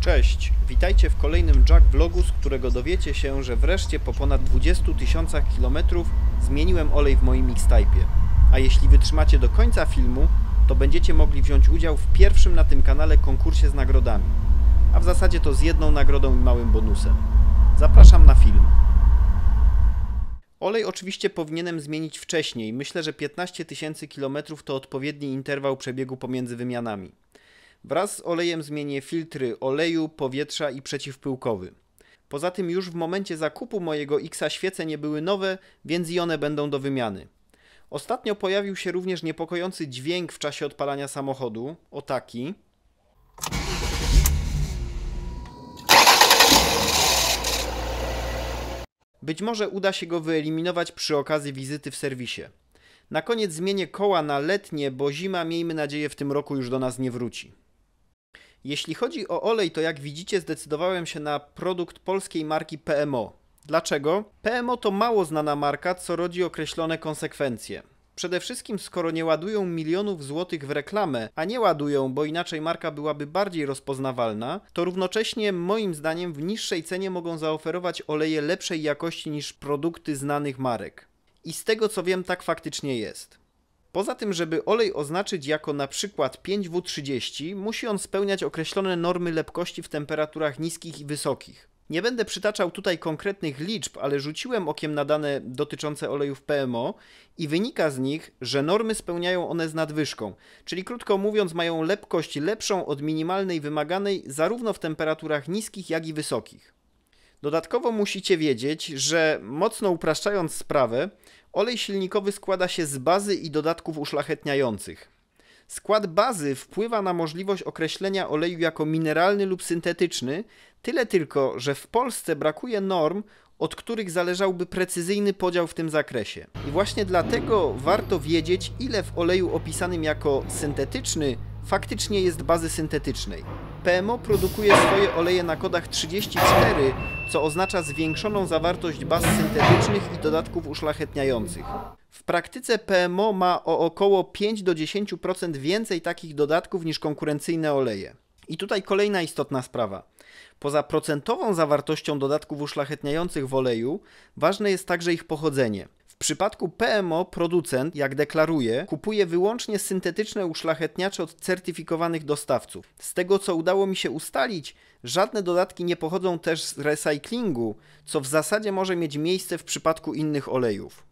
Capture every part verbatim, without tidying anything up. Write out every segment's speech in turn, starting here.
Cześć, witajcie w kolejnym Jack vlogu, z którego dowiecie się, że wreszcie po ponad dwudziestu tysiącach kilometrów zmieniłem olej w moim X-Type'ie. A jeśli wytrzymacie do końca filmu, to będziecie mogli wziąć udział w pierwszym na tym kanale konkursie z nagrodami. A w zasadzie to z jedną nagrodą i małym bonusem. Zapraszam na film. Olej oczywiście powinienem zmienić wcześniej. Myślę, że piętnaście tysięcy kilometrów to odpowiedni interwał przebiegu pomiędzy wymianami. Wraz z olejem zmienię filtry oleju, powietrza i przeciwpyłkowy. Poza tym już w momencie zakupu mojego X-a świece nie były nowe, więc i one będą do wymiany. Ostatnio pojawił się również niepokojący dźwięk w czasie odpalania samochodu, o taki. Być może uda się go wyeliminować przy okazji wizyty w serwisie. Na koniec zmienię koła na letnie, bo zima, miejmy nadzieję, w tym roku już do nas nie wróci. Jeśli chodzi o olej, to jak widzicie zdecydowałem się na produkt polskiej marki P M O. Dlaczego? P M O to mało znana marka, co rodzi określone konsekwencje. Przede wszystkim skoro nie ładują milionów złotych w reklamę, a nie ładują, bo inaczej marka byłaby bardziej rozpoznawalna, to równocześnie moim zdaniem w niższej cenie mogą zaoferować oleje lepszej jakości niż produkty znanych marek. I z tego co wiem, tak faktycznie jest. Poza tym, żeby olej oznaczyć jako na przykład pięć W trzydzieści, musi on spełniać określone normy lepkości w temperaturach niskich i wysokich. Nie będę przytaczał tutaj konkretnych liczb, ale rzuciłem okiem na dane dotyczące olejów P M O i wynika z nich, że normy spełniają one z nadwyżką, czyli krótko mówiąc mają lepkość lepszą od minimalnej wymaganej zarówno w temperaturach niskich, jak i wysokich. Dodatkowo musicie wiedzieć, że mocno upraszczając sprawę, olej silnikowy składa się z bazy i dodatków uszlachetniających. Skład bazy wpływa na możliwość określenia oleju jako mineralny lub syntetyczny, tyle tylko, że w Polsce brakuje norm, od których zależałby precyzyjny podział w tym zakresie. I właśnie dlatego warto wiedzieć, ile w oleju opisanym jako syntetyczny faktycznie jest bazy syntetycznej. P M O produkuje swoje oleje na kodach trzydzieści cztery, co oznacza zwiększoną zawartość baz syntetycznych i dodatków uszlachetniających. W praktyce P M O ma o około pięć do dziesięciu procent więcej takich dodatków niż konkurencyjne oleje. I tutaj kolejna istotna sprawa. Poza procentową zawartością dodatków uszlachetniających w oleju, ważne jest także ich pochodzenie. W przypadku P M O producent, jak deklaruje, kupuje wyłącznie syntetyczne uszlachetniacze od certyfikowanych dostawców. Z tego co udało mi się ustalić, żadne dodatki nie pochodzą też z recyklingu, co w zasadzie może mieć miejsce w przypadku innych olejów.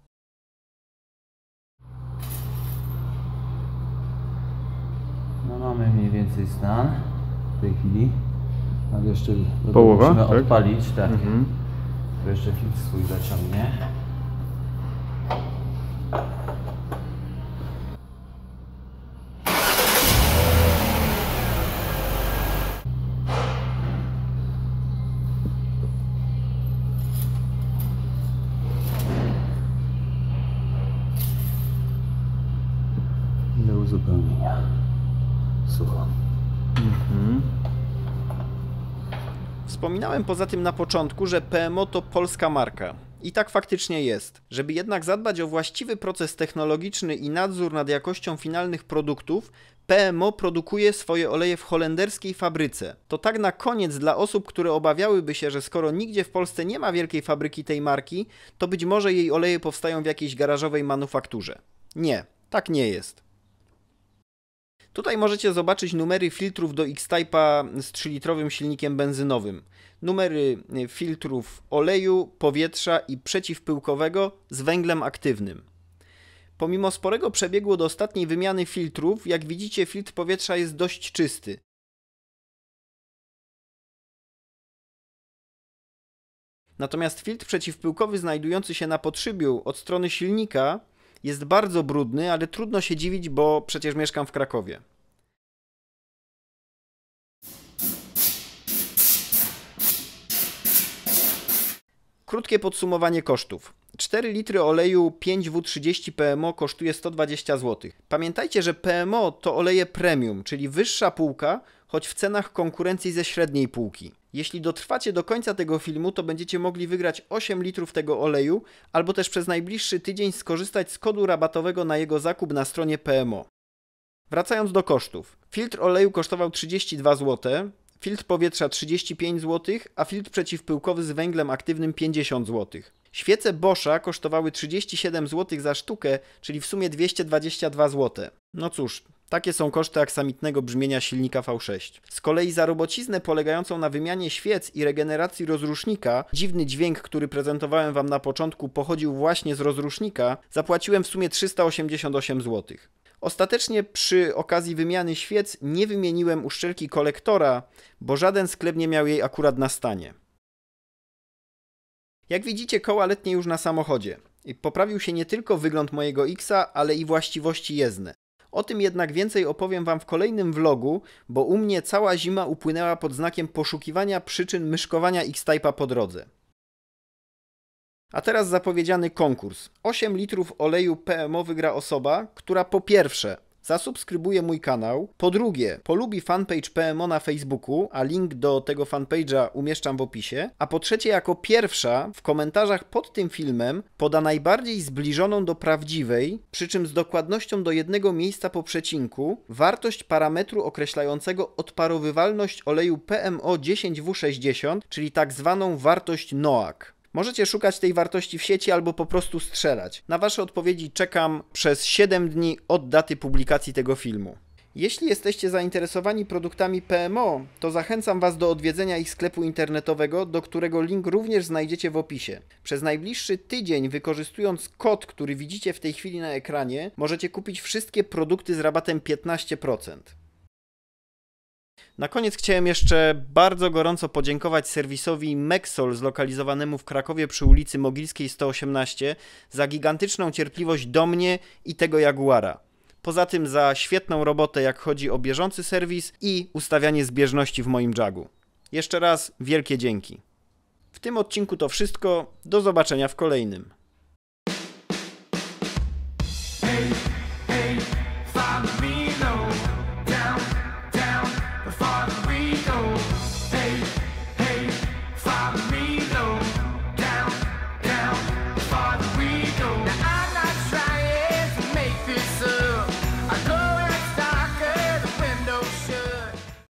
No mamy mniej więcej stan w tej chwili. Ale jeszcze połowa, musimy tak? odpalić, tak. Mhm. To jeszcze filtr swój zaciągnie. Do uzupełnienia. Sucho. Mhm. Wspominałem poza tym na początku, że P M O to polska marka. I tak faktycznie jest. Żeby jednak zadbać o właściwy proces technologiczny i nadzór nad jakością finalnych produktów, P M O produkuje swoje oleje w holenderskiej fabryce. To tak na koniec dla osób, które obawiałyby się, że skoro nigdzie w Polsce nie ma wielkiej fabryki tej marki, to być może jej oleje powstają w jakiejś garażowej manufakturze. Nie, tak nie jest. Tutaj możecie zobaczyć numery filtrów do X-Type'a z trzylitrowym silnikiem benzynowym. Numery filtrów oleju, powietrza i przeciwpyłkowego z węglem aktywnym. Pomimo sporego przebiegu od ostatniej wymiany filtrów, jak widzicie, filtr powietrza jest dość czysty. Natomiast filtr przeciwpyłkowy znajdujący się na podszybiu od strony silnika jest bardzo brudny, ale trudno się dziwić, bo przecież mieszkam w Krakowie. Krótkie podsumowanie kosztów. cztery litry oleju pięć W trzydzieści P M O kosztuje sto dwadzieścia złotych. Pamiętajcie, że P M O to oleje premium, czyli wyższa półka, choć w cenach konkurencji ze średniej półki. Jeśli dotrwacie do końca tego filmu, to będziecie mogli wygrać osiem litrów tego oleju, albo też przez najbliższy tydzień skorzystać z kodu rabatowego na jego zakup na stronie P M O. Wracając do kosztów. Filtr oleju kosztował trzydzieści dwa złote, filtr powietrza trzydzieści pięć złotych, a filtr przeciwpyłkowy z węglem aktywnym pięćdziesiąt złotych. Świece Boscha kosztowały trzydzieści siedem złotych za sztukę, czyli w sumie dwieście dwadzieścia dwa złote. No cóż, takie są koszty aksamitnego brzmienia silnika V sześć. Z kolei za robociznę polegającą na wymianie świec i regeneracji rozrusznika, dziwny dźwięk, który prezentowałem wam na początku, pochodził właśnie z rozrusznika, zapłaciłem w sumie trzysta osiemdziesiąt osiem złotych. Ostatecznie przy okazji wymiany świec nie wymieniłem uszczelki kolektora, bo żaden sklep nie miał jej akurat na stanie. Jak widzicie, koła letnie już na samochodzie. Poprawił się nie tylko wygląd mojego X-a, ale i właściwości jezdne. O tym jednak więcej opowiem wam w kolejnym vlogu, bo u mnie cała zima upłynęła pod znakiem poszukiwania przyczyn myszkowania X-Type'a po drodze. A teraz zapowiedziany konkurs. osiem litrów oleju P M O wygra osoba, która po pierwsze zasubskrybuje mój kanał, po drugie polubi fanpage P M O na Facebooku, a link do tego fanpage'a umieszczam w opisie, a po trzecie jako pierwsza w komentarzach pod tym filmem poda najbardziej zbliżoną do prawdziwej, przy czym z dokładnością do jednego miejsca po przecinku, wartość parametru określającego odparowywalność oleju P M O dziesięć W sześćdziesiąt, czyli tak zwaną wartość NOAC. Możecie szukać tej wartości w sieci albo po prostu strzelać. Na wasze odpowiedzi czekam przez siedem dni od daty publikacji tego filmu. Jeśli jesteście zainteresowani produktami P M O, to zachęcam was do odwiedzenia ich sklepu internetowego, do którego link również znajdziecie w opisie. Przez najbliższy tydzień, wykorzystując kod, który widzicie w tej chwili na ekranie, możecie kupić wszystkie produkty z rabatem piętnaście procent. Na koniec chciałem jeszcze bardzo gorąco podziękować serwisowi Mexol zlokalizowanemu w Krakowie przy ulicy Mogilskiej sto osiemnaście za gigantyczną cierpliwość do mnie i tego Jaguara. Poza tym za świetną robotę, jak chodzi o bieżący serwis i ustawianie zbieżności w moim Jagu. Jeszcze raz wielkie dzięki. W tym odcinku to wszystko, do zobaczenia w kolejnym.